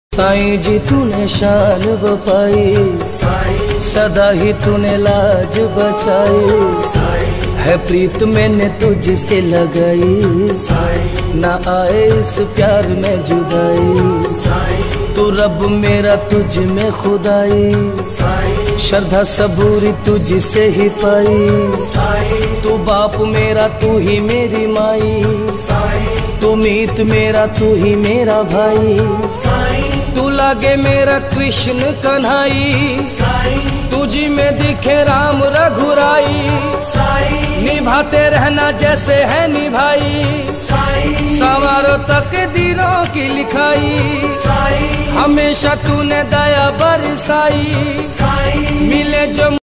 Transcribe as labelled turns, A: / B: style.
A: साईं जी तूने शान वो पाई, सदा ही तूने लाज बचाई, है प्रीत मैंने तुझसे लगाई, ना आए इस प्यार में जुदाई। तू रब मेरा तुझ में खुदाई, श्रद्धा सबूरी तुझसे ही पाई। तू बाप मेरा तू ही मेरी माई, तू मीत मेरा तू ही मेरा भाई। तू लागे मेरा कृष्ण कन्हाई, तुझी में दिखे राम रघुराई। निभाते रहना जैसे है निभाई, सवारों तक दिनों की लिखाई। हमेशा तूने दया बरसाई, मिले जो